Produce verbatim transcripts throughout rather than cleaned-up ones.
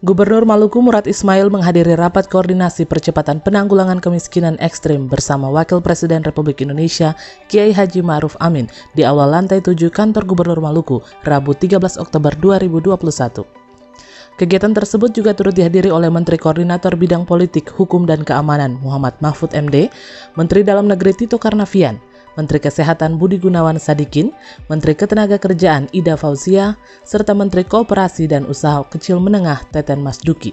Gubernur Maluku Murad Ismail menghadiri rapat koordinasi percepatan penanggulangan kemiskinan ekstrim bersama Wakil Presiden Republik Indonesia Kiai Haji Ma'ruf Amin di awal lantai tujuh Kantor Gubernur Maluku, Rabu tiga belas Oktober dua ribu dua puluh satu. Kegiatan tersebut juga turut dihadiri oleh Menteri Koordinator Bidang Politik, Hukum dan Keamanan Muhammad Mahfud M D, Menteri Dalam Negeri Tito Karnavian, Menteri Kesehatan Budi Gunawan Sadikin, Menteri Ketenagakerjaan Ida Fauzia, serta Menteri Koperasi dan Usaha Kecil Menengah Teten Masduki.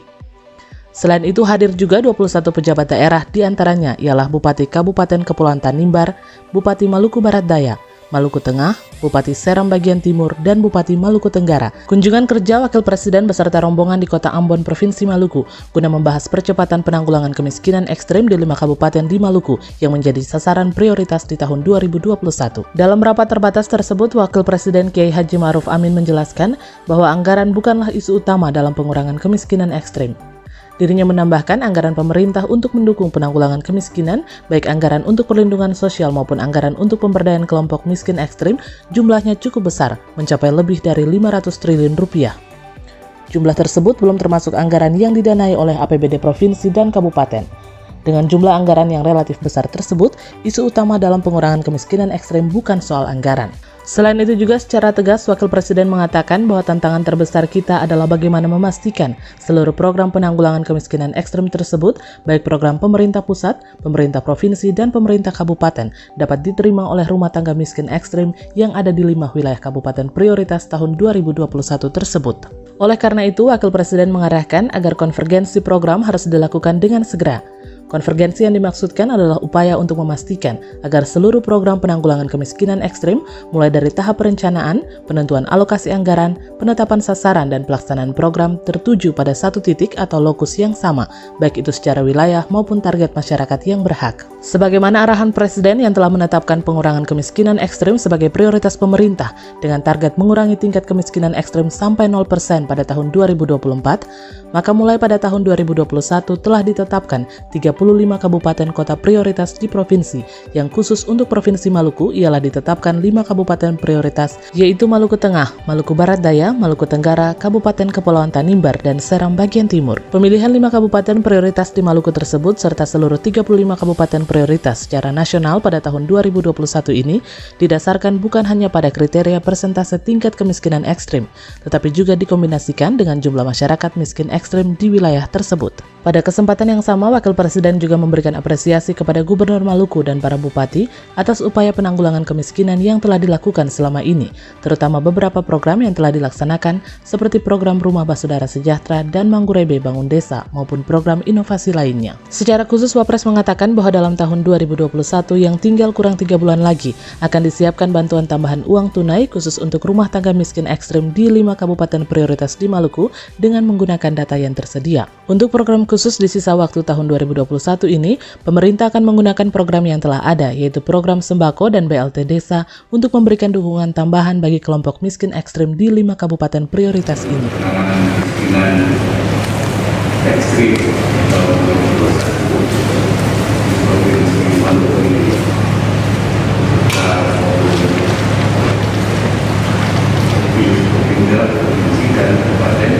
Selain itu hadir juga dua puluh satu pejabat daerah, diantaranya ialah Bupati Kabupaten Kepulauan Tanimbar, Bupati Maluku Barat Daya, Maluku Tengah, Bupati Seram Bagian Timur, dan Bupati Maluku Tenggara. Kunjungan kerja Wakil Presiden beserta rombongan di Kota Ambon, Provinsi Maluku, guna membahas percepatan penanggulangan kemiskinan ekstrim di lima kabupaten di Maluku yang menjadi sasaran prioritas di tahun dua ribu dua puluh satu. Dalam rapat terbatas tersebut, Wakil Presiden Kiai Haji Ma'ruf Amin menjelaskan bahwa anggaran bukanlah isu utama dalam pengurangan kemiskinan ekstrim. Dirinya menambahkan anggaran pemerintah untuk mendukung penanggulangan kemiskinan, baik anggaran untuk perlindungan sosial maupun anggaran untuk pemberdayaan kelompok miskin ekstrim, jumlahnya cukup besar, mencapai lebih dari lima ratus triliun rupiah. Jumlah tersebut belum termasuk anggaran yang didanai oleh A P B D provinsi dan kabupaten. Dengan jumlah anggaran yang relatif besar tersebut, isu utama dalam pengurangan kemiskinan ekstrim bukan soal anggaran. Selain itu juga secara tegas Wakil Presiden mengatakan bahwa tantangan terbesar kita adalah bagaimana memastikan seluruh program penanggulangan kemiskinan ekstrem tersebut, baik program pemerintah pusat, pemerintah provinsi, dan pemerintah kabupaten, dapat diterima oleh rumah tangga miskin ekstrem yang ada di lima wilayah kabupaten prioritas tahun dua ribu dua puluh satu tersebut. Oleh karena itu, Wakil Presiden mengarahkan agar konvergensi program harus dilakukan dengan segera. Konvergensi yang dimaksudkan adalah upaya untuk memastikan agar seluruh program penanggulangan kemiskinan ekstrim, mulai dari tahap perencanaan, penentuan alokasi anggaran, penetapan sasaran, dan pelaksanaan program tertuju pada satu titik atau lokus yang sama, baik itu secara wilayah maupun target masyarakat yang berhak. Sebagaimana arahan Presiden yang telah menetapkan pengurangan kemiskinan ekstrim sebagai prioritas pemerintah dengan target mengurangi tingkat kemiskinan ekstrim sampai nol persen pada tahun dua ribu dua puluh empat, maka mulai pada tahun dua ribu dua puluh satu telah ditetapkan tiga puluh lima kabupaten kota prioritas di provinsi, yang khusus untuk Provinsi Maluku ialah ditetapkan lima kabupaten prioritas, yaitu Maluku Tengah, Maluku Barat Daya, Maluku Tenggara, Kabupaten Kepulauan Tanimbar, dan Seram Bagian Timur. Pemilihan lima kabupaten prioritas di Maluku tersebut serta seluruh tiga puluh lima kabupaten prioritas secara nasional pada tahun dua ribu dua puluh satu ini didasarkan bukan hanya pada kriteria persentase tingkat kemiskinan ekstrim, tetapi juga dikombinasikan dengan jumlah masyarakat miskin ekstrim di wilayah tersebut. Pada kesempatan yang sama, Wakil Presiden juga memberikan apresiasi kepada Gubernur Maluku dan para bupati atas upaya penanggulangan kemiskinan yang telah dilakukan selama ini, terutama beberapa program yang telah dilaksanakan seperti program Rumah Basudara Sejahtera dan Manggurebe Bangun Desa maupun program inovasi lainnya. Secara khusus, Wapres mengatakan bahwa dalam tahun dua ribu dua puluh satu yang tinggal kurang tiga bulan lagi akan disiapkan bantuan tambahan uang tunai khusus untuk rumah tangga miskin ekstrim di lima kabupaten prioritas di Maluku dengan menggunakan data yang tersedia. Untuk program khusus di sisa waktu tahun dua ribu dua puluh satu ini, pemerintah akan menggunakan program yang telah ada, yaitu program sembako dan B L T desa untuk memberikan dukungan tambahan bagi kelompok miskin ekstrim di lima kabupaten prioritas ini. Ekstrim tahun dua ribu dua puluh satu Provinsi Maluku ini Provinsi Provinsi dan Kabupaten.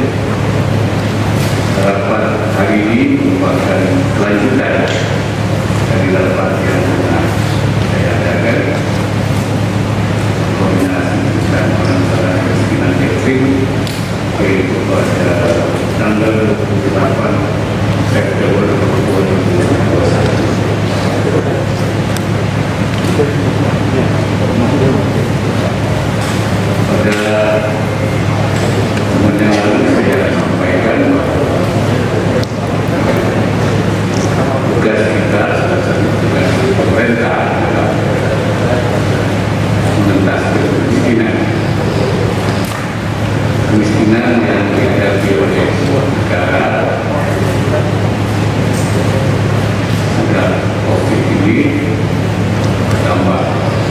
Rapat hari ini merupakan kelanjutan dari rapat yang telah saya adakan koordinasi dan penanggulangan kemiskinan ekstrim, yaitu pada tanggal dua puluh delapan September dua ribu dua puluh satu. Pada teman yang lalu saya sampaikan tugas kita, salah satu tugas pemerintah adalah mengentaskan kemiskinan. Kemiskinan yang dihadapi oleh sebuah negara sejak COVID ini bertambah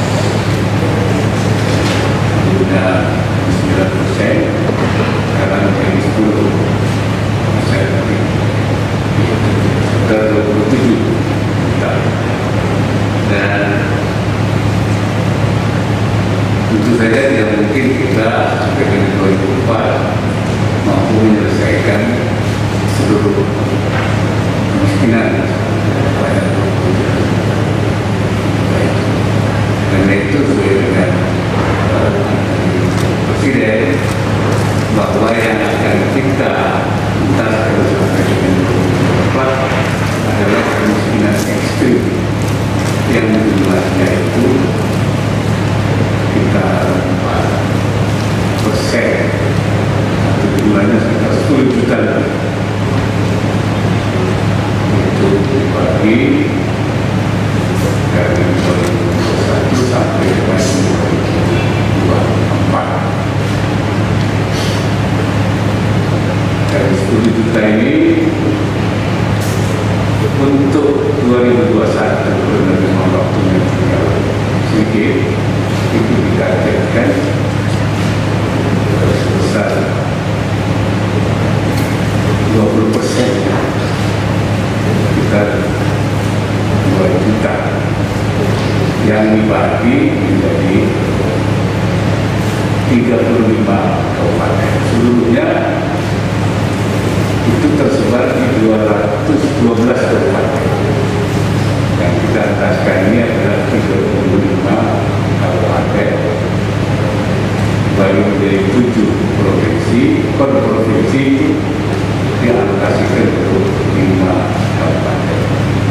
sudah sembilan persen, sekarang menjadi sepuluh persen lebih, ke dua puluh tujuh juta. Dan tentu saja tidak mungkin kita sampai dengan dua ribu empat mampu menyelesaikan seluruh kemiskinan pada karena itu sesuai dengan Presiden bahwa yang akan kita entas sampai dengan tepat adalah kemiskinan ekstrim yang jumlahnya itu kita empat persen atau jumlahnya sekitar sepuluh juta itu dibagi dari dua ribu dua puluh satu sampai dengan dua ribu dua puluh empat. Dari sepuluh juta ini untuk dua ribu dua puluh satu dengan waktunya tinggal sedikit itu ditargetkan sebesar dua puluh persen, sekitar dua juta yang dibagi menjadi tiga puluh lima kabupaten. Seluruhnya itu tersebar di dua ratus dua belas kabupaten. Yang kita entaskan ini adalah tiga puluh lima kabupaten, baru dari tujuh provinsi. Per provinsi dialokasikan untuk lima kabupaten.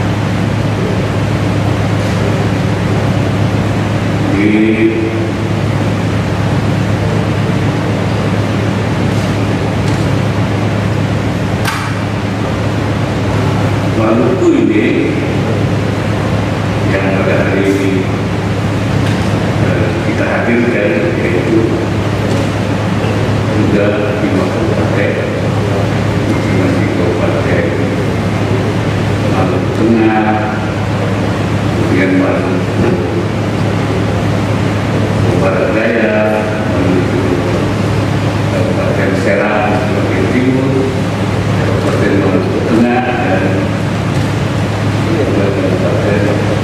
Di Maluku ini yang pada hari ini eh, kita hadirkan yaitu sudah lima kabupaten, masing-masing kabupaten Maluku Tengah, kemudian Maluku Barat Daya, menuju Kabupaten Serang sebagai timur, Kabupaten Maluku Tengah, dan Kabupaten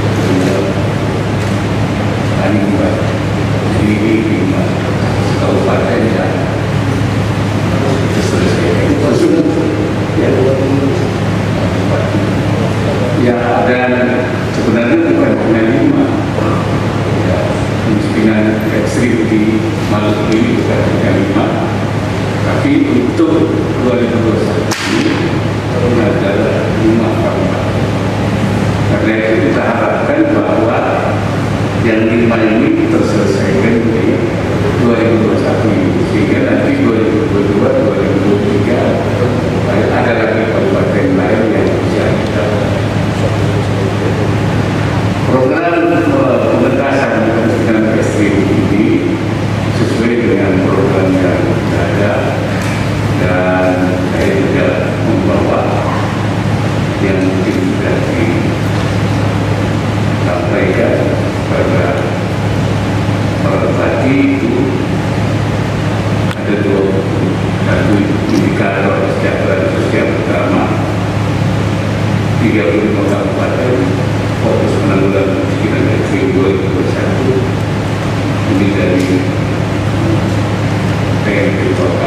Anambas. Ini lima kabupaten yang diselesaikan. Ya, dan sebenarnya bukan hanya lima. Ya, kemiskinan ekstrim di Maluku ini bukan hanya lima, tapi untuk dua ribu dua puluh satu ini adalah lima kabupaten. Karena itu kita harapkan bahwa yang lima ini terselesaikan di dua ribu dua puluh satu ini, sehingga nanti dua ribu dua puluh dua, dua ribu dua puluh tiga ada lagi kabupaten lain yang bisa kita. Program pengentasan kemiskinan ekstrim ini sesuai dengan program yang ada, dan saya juga membawa yang mungkin sudah disampaikan pada Merpati itu ada dua satu indikator kesejahteraan sosial pertama, tiga puluh lima kabupaten fokus penanggulangan kemiskinan ekstrim dua ribu dua puluh satu ini dari P M P Kota.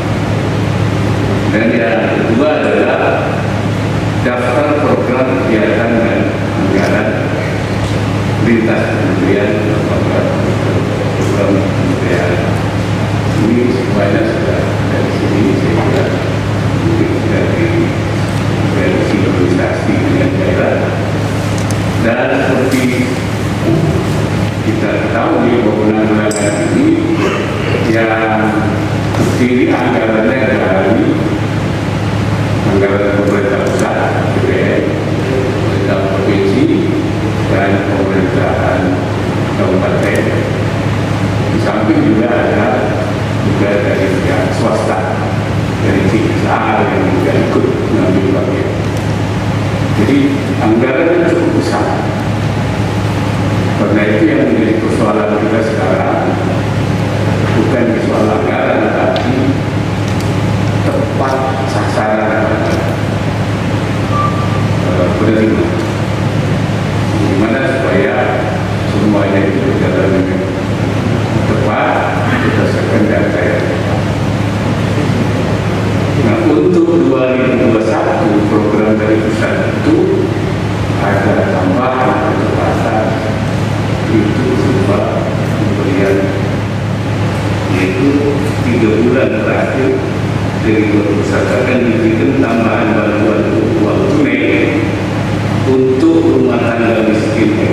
Dan yang kedua adalah daftar program kegiatan dan anggaran lintas kementerian lembaga program kementerian. Ini semuanya sudah dari sini saya kira mungkin sudah diversifikasi dengan daerah. Dan seperti kita ketahui bahwa penanggulangan ini yang terdiri anggarannya dari anggaran pemerintah pusat, A P B N, pemerintah provinsi, dan pemerintahan kabupaten. Di samping juga ada juga dari pihak swasta, dari C S R yang juga ikut mengambil bagian. Jadi anggarannya cukup besar. Karena itu yang menjadi persoalan kita sekarang bukan soal anggaran, tapi tepat sasaran penerima. Bagaimana supaya semuanya itu berjalan dengan tepat berdasarkan data yang tepat. Nah, untuk dua ribu dua puluh satu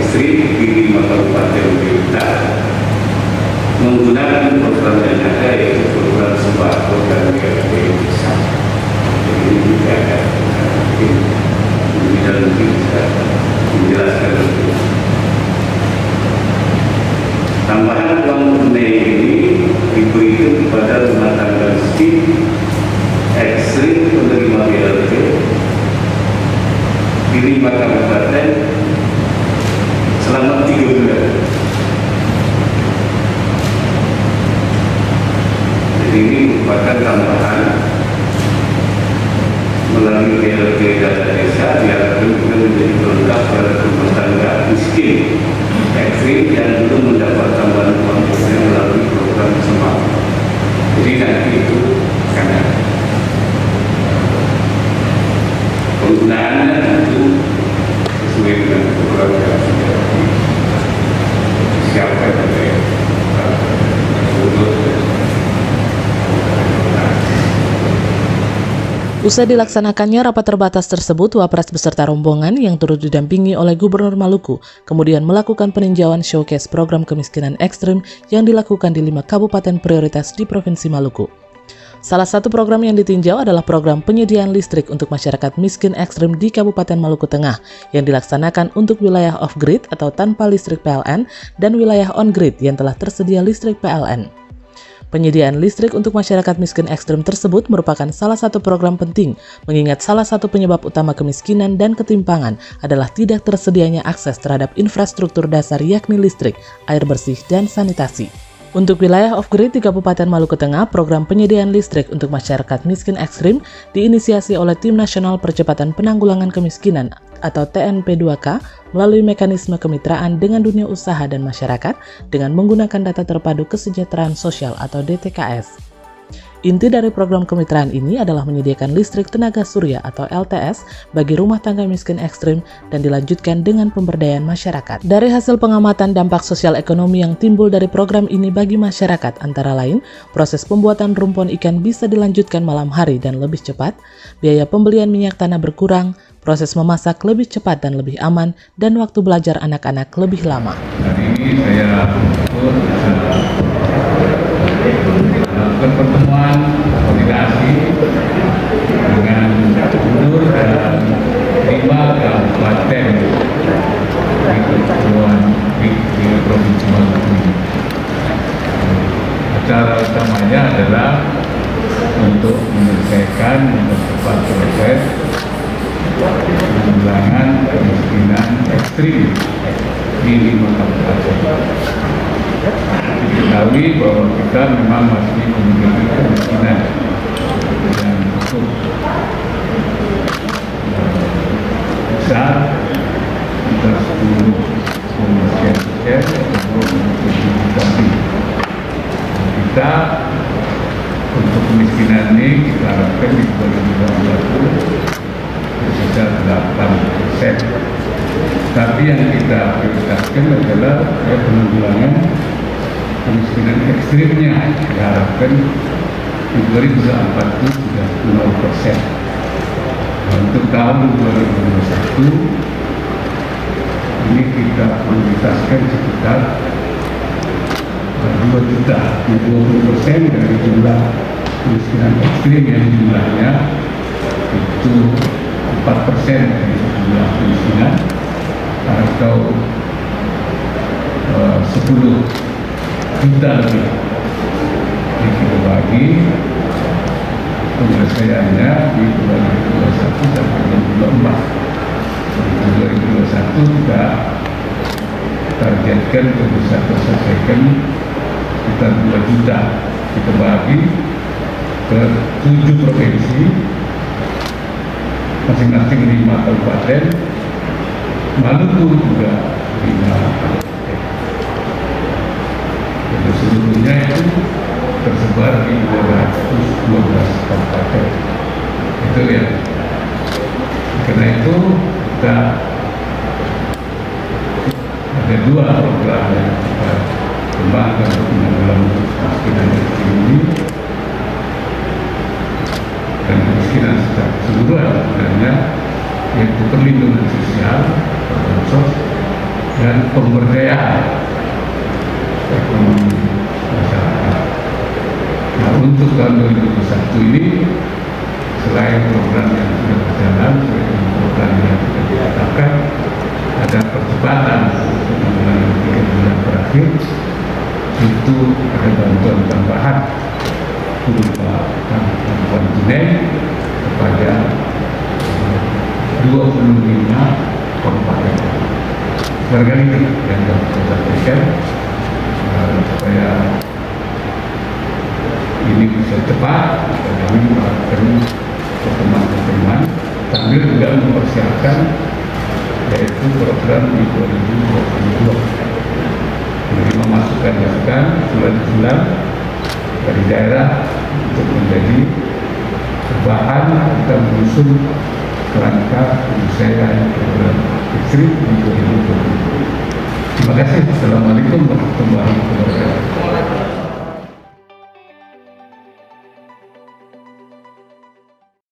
ekstrim di lima kabupaten kota menggunakan program yang ada, yaitu program sembako dan G L P desa. Jadi ini juga ada mungkin bisa lebih bisa menjelaskan lebih. Tambahan uang tunai ini diberikan kepada rumah tangga miskin ekstrim penerima B L T di lima kabupaten selama tiga bulan. Jadi ini merupakan tambahan melalui B L T dana desa diharapkan juga menjadi pelengkap pada rumah tangga miskin ekstrim yang belum mendapat tambahan uang tunai melalui program sembako. Jadi nanti itu akan ada. Penggunaannya tentu sesuai dengan program yang sudah disiapkan oleh Usai dilaksanakannya rapat terbatas tersebut, Wapres beserta rombongan yang turut didampingi oleh Gubernur Maluku kemudian melakukan peninjauan showcase program kemiskinan ekstrim yang dilakukan di lima kabupaten prioritas di Provinsi Maluku. Salah satu program yang ditinjau adalah program penyediaan listrik untuk masyarakat miskin ekstrim di Kabupaten Maluku Tengah yang dilaksanakan untuk wilayah off-grid atau tanpa listrik P L N dan wilayah on-grid yang telah tersedia listrik P L N. Penyediaan listrik untuk masyarakat miskin ekstrim tersebut merupakan salah satu program penting, mengingat salah satu penyebab utama kemiskinan dan ketimpangan adalah tidak tersedianya akses terhadap infrastruktur dasar yakni listrik, air bersih, dan sanitasi. Untuk wilayah off-grid di Kabupaten Maluku Tengah, program penyediaan listrik untuk masyarakat miskin ekstrim diinisiasi oleh Tim Nasional Percepatan Penanggulangan Kemiskinan atau T N P dua K melalui mekanisme kemitraan dengan dunia usaha dan masyarakat dengan menggunakan data terpadu kesejahteraan sosial atau D T K S. Inti dari program kemitraan ini adalah menyediakan listrik tenaga surya atau L T S bagi rumah tangga miskin ekstrim dan dilanjutkan dengan pemberdayaan masyarakat. Dari hasil pengamatan dampak sosial ekonomi yang timbul dari program ini bagi masyarakat antara lain, proses pembuatan rumpon ikan bisa dilanjutkan malam hari dan lebih cepat, biaya pembelian minyak tanah berkurang, proses memasak lebih cepat dan lebih aman, dan waktu belajar anak-anak lebih lama. Hari ini saya pun melakukan pertemuan koordinasi dengan gubernur dan lima kabupaten di kepulauan di, di Provinsi Maluku. Acara utamanya adalah untuk menyelesaikan mempercepat proses penanggulangan kemiskinan ekstrim di lima kabupaten. Diketahui bahwa kita memang masih memiliki kemiskinan yang cukup besar, sekitar sepuluh koma sekian persen atau tujuh. Kita untuk kemiskinan ini kita harapkan di dua ribu dua puluh bisa delapan persen. Tapi yang kita prioritaskan adalah ya, penanggulangan kemiskinan ekstrimnya. Diharapkan di dua ribu empat puluh sudah nol persen. Nah, untuk tahun dua ribu dua puluh satu ini kita prioritaskan sekitar dua juta, dua puluh persen dari jumlah kemiskinan ekstrim yang jumlahnya itu empat persen dari jumlah kemiskinan atau uh, sepuluh juta lebih. Jadi kita bagi penyelesaiannya di dua ribu dua puluh satu sampai dua ribu dua puluh empat. Di dua ribu dua puluh satu kita targetkan untuk bisa terselesaikan sekitar dua juta. Kita bagi ke tujuh provinsi, masing-masing lima kabupaten, Maluku juga lima kabupaten. Jadi seluruhnya itu tersebar di dua ratus dua belas kabupaten. Itu ya. Karena itu kita ada dua program yang kita kembangkan untuk menanggulangi kemiskinan ekstrim ini dan kemiskinan secara keseluruhan sebenarnya, yaitu perlindungan sosial, bansos, dan pemberdayaan ekonomi masyarakat. Nah, untuk tahun dua ribu dua puluh satu ini, selain program yang sudah berjalan, selain program yang sudah dikatakan, ada percepatan dalam tiga bulan terakhir, itu ada bantuan tambahan berupa bantuan tunai kepada dua puluh lima kabupaten. Barangkali yang dapat saya sampaikan supaya ini bisa cepat, dan kami melakukan pertemuan-pertemuan sambil juga mempersiapkan yaitu program di dua ribu dua puluh dua. Jadi memasukkan-masukkan bulan-bulan dari daerah untuk menjadi bahan kita menyusun kerangka penyelesaian program Ekstrim di dua ribu dua puluh. Terima kasih. Assalamualaikum warahmatullahi wabarakatuh.